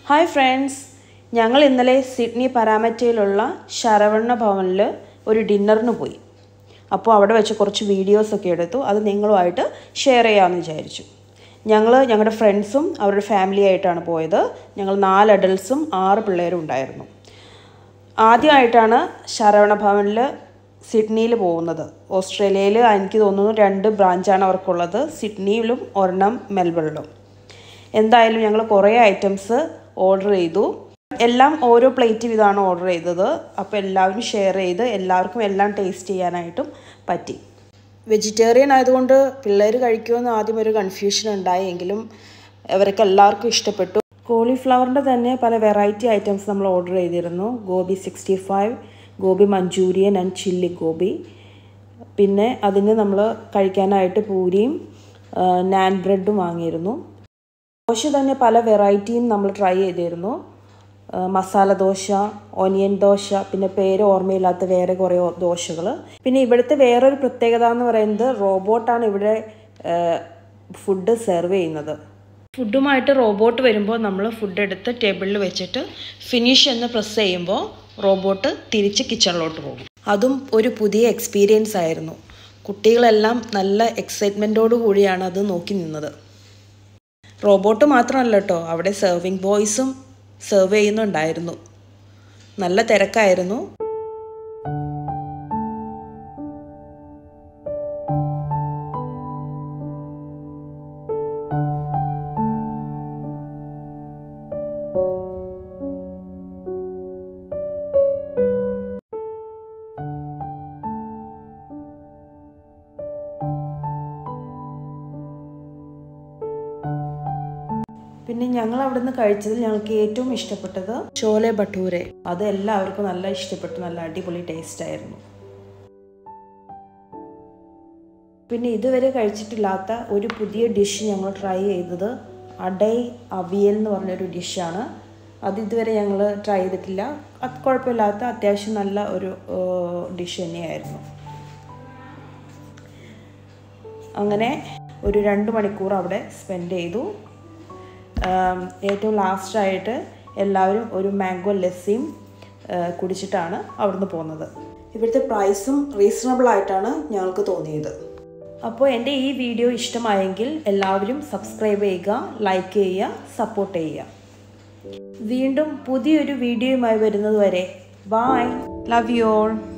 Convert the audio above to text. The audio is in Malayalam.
ഹായ് ഫ്രണ്ട്സ്, ഞങ്ങൾ ഇന്നലെ സിഡ്നി പരാമറ്റയിലുള്ള ശരവണ ഭവനിൽ ഒരു ഡിന്നറിന് പോയി. അപ്പോൾ അവിടെ വെച്ച് കുറച്ച് വീഡിയോസൊക്കെ എടുത്തു. അത് നിങ്ങളുമായിട്ട് ഷെയർ ചെയ്യാമെന്ന് വിചാരിച്ചു. ഞങ്ങളുടെ ഫ്രണ്ട്സും അവരുടെ ഫാമിലിയായിട്ടാണ് പോയത്. ഞങ്ങൾ 4 അഡൾട്ട്സും 6 പിള്ളേരും ഉണ്ടായിരുന്നു. ആദ്യമായിട്ടാണ് ശരവണ ഭവനിൽ സിഡ്നിയിൽ പോകുന്നത്. ഓസ്ട്രേലിയയിൽ എനിക്ക് തോന്നുന്നു 2 ബ്രാഞ്ചാണ് അവർക്കുള്ളത്, സിഡ്നിയിലും ഒരെണ്ണം മെൽബണിലും. എന്തായാലും ഞങ്ങൾ കുറേ ഐറ്റംസ് ഓർഡർ ചെയ്തു. എല്ലാം ഓരോ പ്ലേറ്റ് വീതമാണ് ഓർഡർ ചെയ്തത്. അപ്പോൾ എല്ലാവരും ഷെയർ ചെയ്ത് എല്ലാവർക്കും എല്ലാം ടേസ്റ്റ് ചെയ്യാനായിട്ടും പറ്റി. വെജിറ്റേറിയൻ ആയതുകൊണ്ട് പിള്ളേർ കഴിക്കുമെന്ന് ആദ്യം ഒരു കൺഫ്യൂഷൻ ഉണ്ടായെങ്കിലും അവർക്ക് എല്ലാവർക്കും ഇഷ്ടപ്പെട്ടു. കോളിഫ്ലവറിൻ്റെ തന്നെ പല വെറൈറ്റി ഐറ്റംസ് നമ്മൾ ഓർഡർ ചെയ്തിരുന്നു. Gobi 65, gobi Manchurian and chilli gobi. പിന്നെ അതിന് നമ്മൾ കഴിക്കാനായിട്ട് പൂരിയും നാൻ ബ്രെഡും വാങ്ങിയിരുന്നു. ദോശ തന്നെ പല വെറൈറ്റിയും നമ്മൾ ട്രൈ ചെയ്തിരുന്നു. മസാല ദോശ, ഓനിയൻ ദോശ, പിന്നെ പേര് ഓർമ്മയില്ലാത്ത വേറെ കുറേ ദോശകൾ. പിന്നെ ഇവിടുത്തെ വേറൊരു പ്രത്യേകത എന്ന് പറയുന്നത് റോബോട്ടാണ് ഇവിടെ ഫുഡ് സെർവ് ചെയ്യുന്നത്. ഫുഡുമായിട്ട് റോബോട്ട് വരുമ്പോൾ നമ്മൾ ഫുഡ് എടുത്ത് ടേബിളിൽ വെച്ചിട്ട് ഫിനിഷ് എന്ന് പ്രസ് ചെയ്യുമ്പോൾ റോബോട്ട് തിരിച്ച് കിച്ചണിലോട്ട് പോകും. അതും ഒരു പുതിയ എക്സ്പീരിയൻസ് ആയിരുന്നു. കുട്ടികളെല്ലാം നല്ല എക്സൈറ്റ്മെൻറ്റോടു കൂടിയാണ് അത് നോക്കി നിന്നത്. റോബോട്ട് മാത്രമല്ല കേട്ടോ, അവിടെ സെർവിങ് ബോയ്സും സെർവ് ചെയ്യുന്നുണ്ടായിരുന്നു. നല്ല തിരക്കായിരുന്നു. പിന്നെ ഞങ്ങൾ അവിടെ നിന്ന് കഴിച്ചതിൽ ഞങ്ങൾക്ക് ഏറ്റവും ഇഷ്ടപ്പെട്ടത് ചോലെ ഭട്ടൂരെ. അത് എല്ലാവർക്കും നല്ല ഇഷ്ടപ്പെട്ടു. നല്ല അടിപൊളി ടേസ്റ്റ് ആയിരുന്നു. പിന്നെ ഇതുവരെ കഴിച്ചിട്ടില്ലാത്ത ഒരു പുതിയ ഡിഷ് ഞങ്ങൾ ട്രൈ ചെയ്തത് അടൈ അവിയൽ എന്ന് പറഞ്ഞൊരു ഡിഷാണ്. അത് ഇതുവരെ ഞങ്ങൾ ട്രൈ ചെയ്തിട്ടില്ല. അത് കുഴപ്പമില്ലാത്ത അത്യാവശ്യം നല്ല ഒരു ഡിഷ് തന്നെയായിരുന്നു. അങ്ങനെ ഒരു 2 മണിക്കൂർ അവിടെ സ്പെൻഡ് ചെയ്തു. ഏറ്റവും ലാസ്റ്റായിട്ട് എല്ലാവരും ഒരു മാംഗോ ലസ്സിയും കുടിച്ചിട്ടാണ് അവിടുന്ന് പോകുന്നത്. ഇവിടുത്തെ പ്രൈസും റീസണബിൾ ആയിട്ടാണ് ഞങ്ങൾക്ക് തോന്നിയത്. അപ്പോൾ എൻ്റെ ഈ വീഡിയോ ഇഷ്ടമായെങ്കിൽ എല്ലാവരും സബ്സ്ക്രൈബ് ചെയ്യുക, ലൈക്ക് ചെയ്യുക, സപ്പോർട്ട് ചെയ്യുക. വീണ്ടും പുതിയൊരു വീഡിയോയുമായി വരുന്നത് വരെ ബൈ. Love you all.